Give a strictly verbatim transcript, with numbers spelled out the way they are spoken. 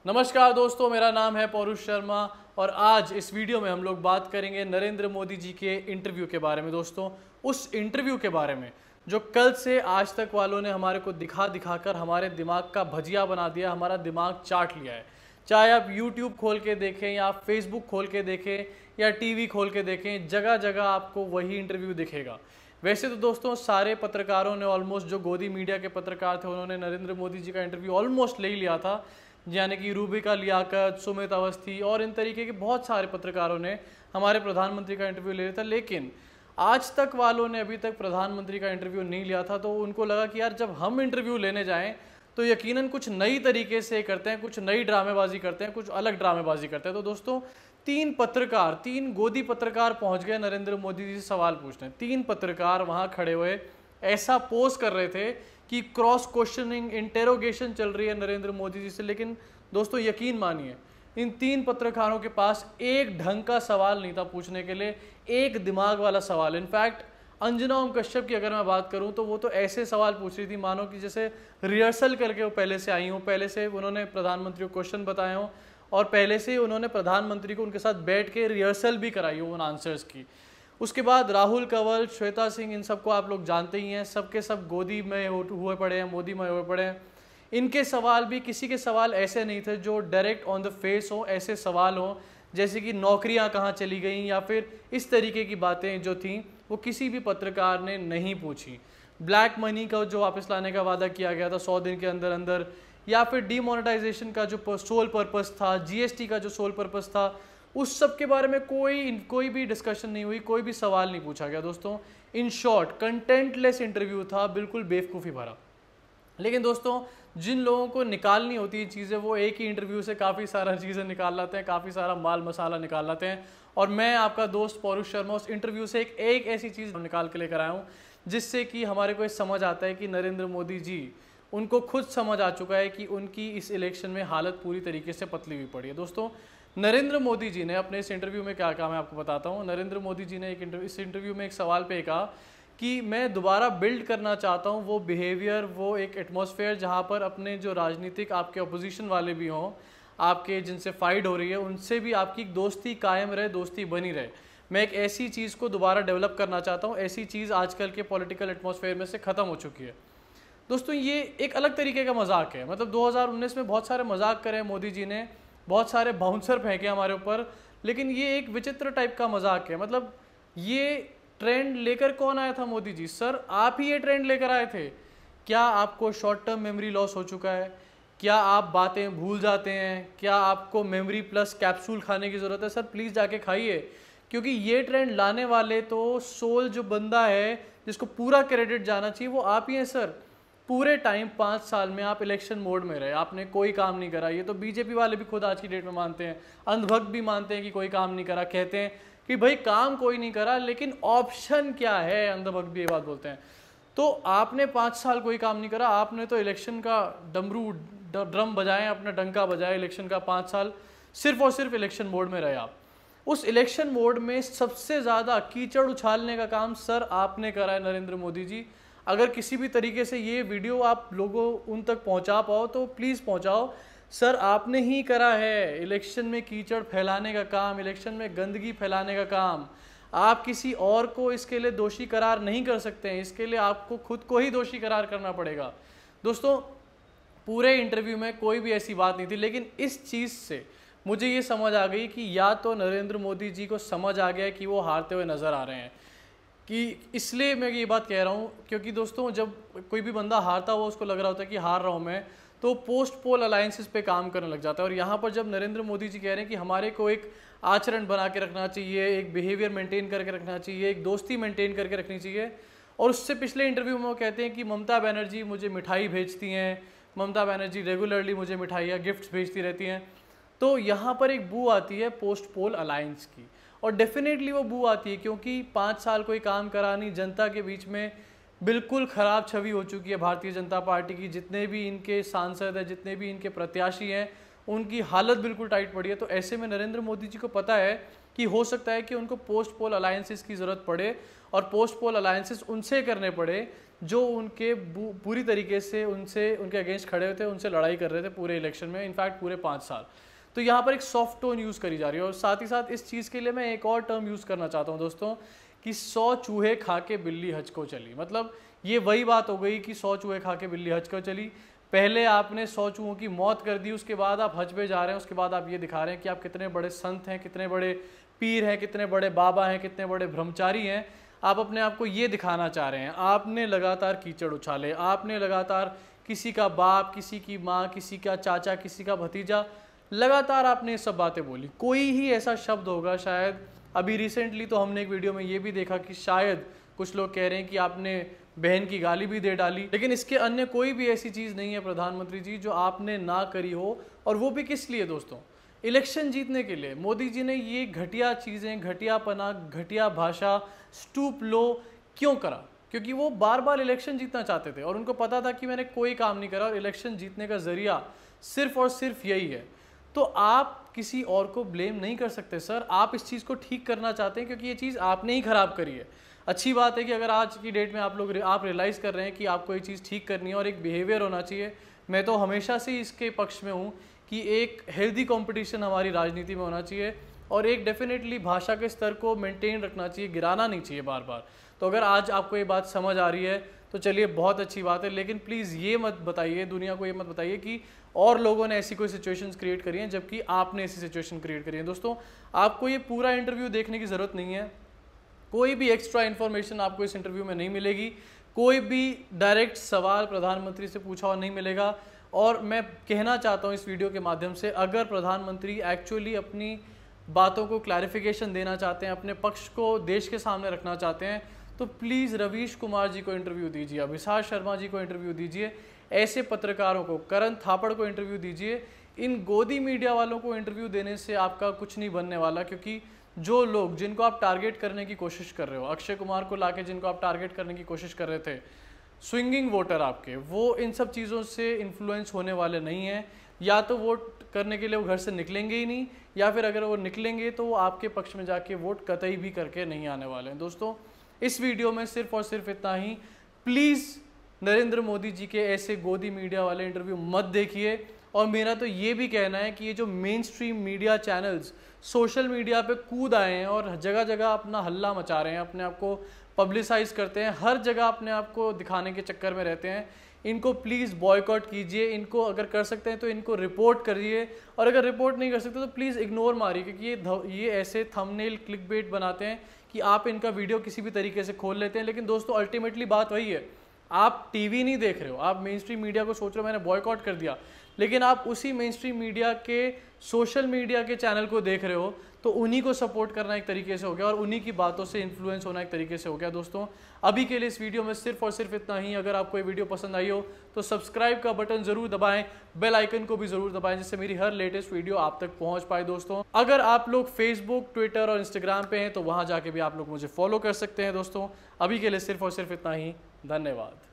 नमस्कार दोस्तों, मेरा नाम है पौरुष शर्मा और आज इस वीडियो में हम लोग बात करेंगे नरेंद्र मोदी जी के इंटरव्यू के बारे में। दोस्तों, उस इंटरव्यू के बारे में जो कल से आज तक वालों ने हमारे को दिखा दिखाकर हमारे दिमाग का भजिया बना दिया, हमारा दिमाग चाट लिया है। चाहे आप यूट्यूब खोल के देखें या आप फेसबुक खोल के देखें या टीवी खोल के देखें, जगह जगह आपको वही इंटरव्यू दिखेगा। वैसे तो दोस्तों सारे पत्रकारों ने ऑलमोस्ट, जो गोदी मीडिया के पत्रकार थे, उन्होंने नरेंद्र मोदी जी का इंटरव्यू ऑलमोस्ट ले ही लिया था, यानी कि रूबिका लियाकत, सुमित अवस्थी और इन तरीके के बहुत सारे पत्रकारों ने हमारे प्रधानमंत्री का इंटरव्यू ले लिया था। लेकिन आज तक वालों ने अभी तक प्रधानमंत्री का इंटरव्यू नहीं लिया था, तो उनको लगा कि यार जब हम इंटरव्यू लेने जाएं तो यकीनन कुछ नई तरीके से करते हैं, कुछ नई ड्रामेबाजी करते हैं, कुछ अलग ड्रामेबाजी करते हैं। तो दोस्तों तीन पत्रकार, तीन गोदी पत्रकार पहुंच गए नरेंद्र मोदी जी से सवाल पूछने। तीन पत्रकार वहां खड़े हुए ऐसा पोज कर रहे थे कि क्रॉस क्वेश्चनिंग, इंटेरोगेशन चल रही है नरेंद्र मोदी जी से। लेकिन दोस्तों यकीन मानिए, इन तीन पत्रकारों के पास एक ढंग का सवाल नहीं था पूछने के लिए, एक दिमाग वाला सवाल। इनफैक्ट अंजना ओम कश्यप की अगर मैं बात करूं तो वो तो ऐसे सवाल पूछ रही थी मानो कि जैसे रिहर्सल करके वो पहले से आई हों, पहले से उन्होंने प्रधानमंत्री को क्वेश्चन बताए हों और पहले से उन्होंने प्रधानमंत्री को उनके साथ बैठ के रिहर्सल भी कराई हो उन आंसर्स की। उसके बाद राहुल कंवर, श्वेता सिंह, इन सबको आप लोग जानते ही हैं, सबके सब गोदी में हुए पड़े हैं, मोदी में हुए पड़े हैं। इनके सवाल भी, किसी के सवाल ऐसे नहीं थे जो डायरेक्ट ऑन द फेस हो, ऐसे सवाल हो जैसे कि नौकरियां कहाँ चली गई या फिर इस तरीके की बातें जो थी वो किसी भी पत्रकार ने नहीं पूछी। ब्लैक मनी का जो वापस लाने का वादा किया गया था सौ दिन के अंदर अंदर, या फिर डीमोनेटाइजेशन का जो सोल पर्पस था, जीएसटी का जो सोल पर्पस था, उस सब के बारे में कोई कोई भी डिस्कशन नहीं हुई, कोई भी सवाल नहीं पूछा गया। दोस्तों इन शॉर्ट कंटेंटलेस इंटरव्यू था, बिल्कुल बेवकूफ़ी भरा। लेकिन दोस्तों जिन लोगों को निकालनी होती है चीज़ें, वो एक ही इंटरव्यू से काफ़ी सारा चीज़ें निकाल लाते हैं, काफ़ी सारा माल मसाला निकाल लाते हैं। और मैं आपका दोस्त पौरुष शर्मा उस इंटरव्यू से एक एक ऐसी चीज़ निकाल के लेकर आया हूँ जिससे कि हमारे को समझ आता है कि नरेंद्र मोदी जी, उनको खुद समझ आ चुका है कि उनकी इस इलेक्शन में हालत पूरी तरीके से पतली हुई पड़ी है। दोस्तों नरेंद्र मोदी जी ने अपने इस इंटरव्यू में क्या कहा, मैं आपको बताता हूँ। नरेंद्र मोदी जी ने एक इंटरव्यू इस इंटरव्यू में एक सवाल पे कहा कि मैं दोबारा बिल्ड करना चाहता हूँ वो बिहेवियर, वो एक एटमॉस्फेयर जहाँ पर अपने जो राजनीतिक आपके अपोजिशन वाले भी हों, आपके जिनसे फाइट हो रही है, उनसे भी आपकी दोस्ती कायम रहे, दोस्ती बनी रहे। मैं एक ऐसी चीज़ को दोबारा डेवलप करना चाहता हूँ। ऐसी चीज़ आजकल के पॉलिटिकल एटमॉस्फेयर में से ख़त्म हो चुकी है। दोस्तों ये एक अलग तरीके का मजाक है। मतलब दो हज़ार उन्नीस में बहुत सारे मजाक करे मोदी जी ने, बहुत सारे बाउंसर फेंके हमारे ऊपर, लेकिन ये एक विचित्र टाइप का मजाक है। मतलब ये ट्रेंड लेकर कौन आया था? मोदी जी। सर आप ही ये ट्रेंड लेकर आए थे। क्या आपको शॉर्ट टर्म मेमोरी लॉस हो चुका है? क्या आप बातें भूल जाते हैं? क्या आपको मेमोरी प्लस कैप्सूल खाने की ज़रूरत है? सर प्लीज़ जाके खाइए, क्योंकि ये ट्रेंड लाने वाले तो सोल जो बंदा है जिसको पूरा क्रेडिट जाना चाहिए वो आप ही हैं सर। पूरे टाइम पाँच साल में आप इलेक्शन मोड में रहे, आपने कोई काम नहीं करा। ये तो बीजेपी वाले भी खुद आज की डेट में मानते हैं, अंधभक्त भी मानते हैं कि कोई काम नहीं करा। कहते हैं कि भाई काम कोई नहीं करा, लेकिन ऑप्शन क्या है, अंधभक्त भी ये बात बोलते हैं। तो आपने पाँच साल कोई काम नहीं करा, आपने तो इलेक्शन का डमरू ड्रम बजाए, अपना डंका बजाए इलेक्शन का। पाँच साल सिर्फ और सिर्फ इलेक्शन मोड में रहे आप। उस इलेक्शन मोड में सबसे ज़्यादा कीचड़ उछालने का काम सर आपने करा है नरेंद्र मोदी जी। अगर किसी भी तरीके से ये वीडियो आप लोगों उन तक पहुंचा पाओ तो प्लीज़ पहुंचाओ। सर आपने ही करा है इलेक्शन में कीचड़ फैलाने का काम, इलेक्शन में गंदगी फैलाने का काम। आप किसी और को इसके लिए दोषी करार नहीं कर सकते हैं, इसके लिए आपको खुद को ही दोषी करार करना पड़ेगा। दोस्तों पूरे इंटरव्यू में कोई भी ऐसी बात नहीं थी, लेकिन इस चीज़ से मुझे ये समझ आ गई कि या तो नरेंद्र मोदी जी को समझ आ गया कि वो हारते हुए नज़र आ रहे हैं, कि इसलिए मैं ये बात कह रहा हूँ। क्योंकि दोस्तों जब कोई भी बंदा हारता हुआ उसको लग रहा होता है कि हार रहा हूँ मैं, तो पोस्ट पोल अलायंसेस पे काम करने लग जाता है। और यहाँ पर जब नरेंद्र मोदी जी कह रहे हैं कि हमारे को एक आचरण बना के रखना चाहिए, एक बिहेवियर मेंटेन करके रखना चाहिए, एक दोस्ती मेंटेन करके रखनी चाहिए, और उससे पिछले इंटरव्यू में वो कहते हैं कि ममता बनर्जी मुझे मिठाई भेजती हैं, ममता बनर्जी रेगुलरली मुझे मिठाइयाँ गिफ्ट्स भेजती रहती हैं। तो यहाँ पर एक बू आती है पोस्ट पोल अलायंस की, और डेफिनेटली वो बू आती है क्योंकि पाँच साल कोई काम करा नहीं, जनता के बीच में बिल्कुल ख़राब छवि हो चुकी है भारतीय जनता पार्टी की। जितने भी इनके सांसद हैं, जितने भी इनके प्रत्याशी हैं, उनकी हालत बिल्कुल टाइट पड़ी है। तो ऐसे में नरेंद्र मोदी जी को पता है कि हो सकता है कि उनको पोस्ट पोल अलायंसेस की ज़रूरत पड़े, और पोस्ट पोल अलायंसेस उनसे करने पड़े जो उनके पूरी तरीके से उनसे उनके अगेंस्ट खड़े हुए थे, उनसे लड़ाई कर रहे थे पूरे इलेक्शन में, इनफैक्ट पूरे पाँच साल। तो यहाँ पर एक सॉफ्ट टोन यूज़ करी जा रही है। और साथ ही साथ इस चीज़ के लिए मैं एक और टर्म यूज़ करना चाहता हूँ दोस्तों कि सौ चूहे खा के बिल्ली हज को चली। मतलब ये वही बात हो गई कि सौ चूहे खा के बिल्ली हज को चली। पहले आपने सौ चूहों की मौत कर दी, उसके बाद आप हज पे जा रहे हैं, उसके बाद आप ये दिखा रहे हैं कि आप कितने बड़े संत हैं, कितने बड़े पीर हैं, कितने बड़े बाबा हैं, कितने बड़े ब्रह्मचारी हैं। आप अपने आप को ये दिखाना चाह रहे हैं। आपने लगातार कीचड़ उछाले, आपने लगातार किसी का बाप, किसी की माँ, किसी का चाचा, किसी का भतीजा, लगातार आपने ये सब बातें बोली। कोई ही ऐसा शब्द होगा शायद, अभी रिसेंटली तो हमने एक वीडियो में ये भी देखा कि शायद कुछ लोग कह रहे हैं कि आपने बहन की गाली भी दे डाली, लेकिन इसके अन्य कोई भी ऐसी चीज़ नहीं है प्रधानमंत्री जी जो आपने ना करी हो। और वो भी किस लिए दोस्तों? इलेक्शन जीतने के लिए। मोदी जी ने ये घटिया चीज़ें, घटियापना, घटिया भाषा, स्टूप लो क्यों करा? क्योंकि वो बार बार इलेक्शन जीतना चाहते थे और उनको पता था कि मैंने कोई काम नहीं करा और इलेक्शन जीतने का जरिया सिर्फ और सिर्फ यही है। तो आप किसी और को ब्लेम नहीं कर सकते सर। आप इस चीज़ को ठीक करना चाहते हैं क्योंकि ये चीज़ आपने ही ख़राब करी है। अच्छी बात है कि अगर आज की डेट में आप लोग आप रियलाइज़ कर रहे हैं कि आपको ये चीज़ ठीक करनी है और एक बिहेवियर होना चाहिए। मैं तो हमेशा से इसके पक्ष में हूँ कि एक हेल्दी कंपटीशन हमारी राजनीति में होना चाहिए और एक डेफिनेटली भाषा के स्तर को मेंटेन रखना चाहिए, गिराना नहीं चाहिए बार बार। तो अगर आज आपको ये बात समझ आ रही है तो चलिए बहुत अच्छी बात है, लेकिन प्लीज़ ये मत बताइए, दुनिया को ये मत बताइए कि और लोगों ने ऐसी कोई सिचुएशंस क्रिएट करी हैं जबकि आपने ऐसी सिचुएशन क्रिएट करी है। दोस्तों आपको ये पूरा इंटरव्यू देखने की ज़रूरत नहीं है, कोई भी एक्स्ट्रा इन्फॉर्मेशन आपको इस इंटरव्यू में नहीं मिलेगी, कोई भी डायरेक्ट सवाल प्रधानमंत्री से पूछा हुआ नहीं मिलेगा। और मैं कहना चाहता हूँ इस वीडियो के माध्यम से, अगर प्रधानमंत्री एक्चुअली अपनी बातों को क्लैरिफिकेशन देना चाहते हैं, अपने पक्ष को देश के सामने रखना चाहते हैं, तो प्लीज़ रवीश कुमार जी को इंटरव्यू दीजिए, अभिषेक शर्मा जी को इंटरव्यू दीजिए, ऐसे पत्रकारों को, करण थापड़ को इंटरव्यू दीजिए। इन गोदी मीडिया वालों को इंटरव्यू देने से आपका कुछ नहीं बनने वाला, क्योंकि जो लोग जिनको आप टारगेट करने की कोशिश कर रहे हो, अक्षय कुमार को लाके जिनको आप टारगेट करने की कोशिश कर रहे थे, स्विंगिंग वोटर आपके, वो इन सब चीज़ों से इन्फ्लुएंस होने वाले नहीं हैं। या तो वोट करने के लिए वो घर से निकलेंगे ही नहीं, या फिर अगर वो निकलेंगे तो वो आपके पक्ष में जाके वोट कतई भी करके नहीं आने वाले हैं। दोस्तों इस वीडियो में सिर्फ और सिर्फ इतना ही। प्लीज़ नरेंद्र मोदी जी के ऐसे गोदी मीडिया वाले इंटरव्यू मत देखिए। और मेरा तो ये भी कहना है कि ये जो main stream media channels social media पे कूद आए हैं और जगह जगह अपना हल्ला मचा रहे हैं, अपने आप को पब्लिसाइज करते हैं, हर जगह अपने आप को दिखाने के चक्कर में रहते हैं, इनको प्लीज़ बॉयकॉट कीजिए। इनको अगर कर सकते हैं तो इनको रिपोर्ट करिए, और अगर रिपोर्ट नहीं कर सकते तो प्लीज़ इग्नोर मारिए, क्योंकि ये ये ऐसे थंबनेल क्लिकबेट बनाते हैं कि आप इनका वीडियो किसी भी तरीके से खोल लेते हैं। लेकिन दोस्तों अल्टीमेटली बात वही है, आप टीवी नहीं देख रहे हो, आप मेन स्ट्रीम मीडिया को सोच रहे हो मैंने बॉयकॉट कर दिया, लेकिन आप उसी मेन स्ट्रीम मीडिया के सोशल मीडिया के चैनल को देख रहे हो, तो उन्हीं को सपोर्ट करना एक तरीके से हो गया और उन्हीं की बातों से इन्फ्लुएंस होना एक तरीके से हो गया। दोस्तों अभी के लिए इस वीडियो में सिर्फ और सिर्फ इतना ही। अगर आपको ये वीडियो पसंद आई हो तो सब्सक्राइब का बटन जरूर दबाएं, बेल आइकन को भी जरूर दबाएं, जिससे मेरी हर लेटेस्ट वीडियो आप तक पहुंच पाए। दोस्तों अगर आप लोग फेसबुक, ट्विटर और इंस्टाग्राम पे हैं तो वहां जाके भी आप लोग मुझे फॉलो कर सकते हैं। दोस्तों अभी के लिए सिर्फ और सिर्फ इतना ही। धन्यवाद।